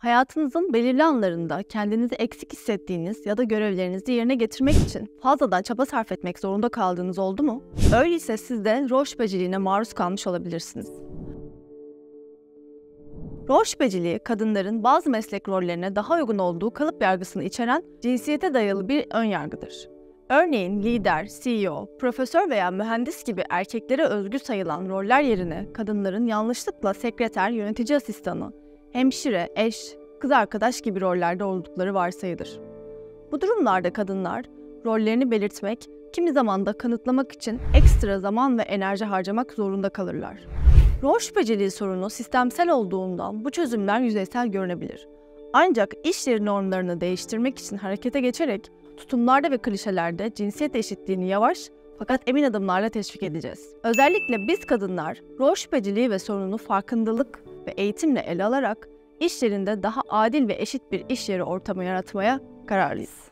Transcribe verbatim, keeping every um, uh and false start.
Hayatınızın belirli anlarında kendinizi eksik hissettiğiniz ya da görevlerinizi yerine getirmek için fazladan çaba sarf etmek zorunda kaldığınız oldu mu? Öyleyse siz de rol şüpheciliğine maruz kalmış olabilirsiniz. Rol şüpheciliği, kadınların bazı meslek rollerine daha uygun olduğu kalıp yargısını içeren cinsiyete dayalı bir önyargıdır. Örneğin lider, C E O, profesör veya mühendis gibi erkeklere özgü sayılan roller yerine kadınların yanlışlıkla sekreter, yönetici asistanı, hemşire, eş, kız arkadaş gibi rollerde oldukları varsayılır. Bu durumlarda kadınlar rollerini belirtmek, kimi zaman da kanıtlamak için ekstra zaman ve enerji harcamak zorunda kalırlar. Rol şüpheciliği sorunu sistemsel olduğundan bu çözümler yüzeysel görünebilir. Ancak iş yeri normlarını değiştirmek için harekete geçerek tutumlarda ve klişelerde cinsiyet eşitliğini yavaş fakat emin adımlarla teşvik edeceğiz. Özellikle biz kadınlar rol şüpheciliği ve sorununu farkındalık ve eğitimle ele alarak iş yerinde daha adil ve eşit bir iş yeri ortamı yaratmaya kararlıyız.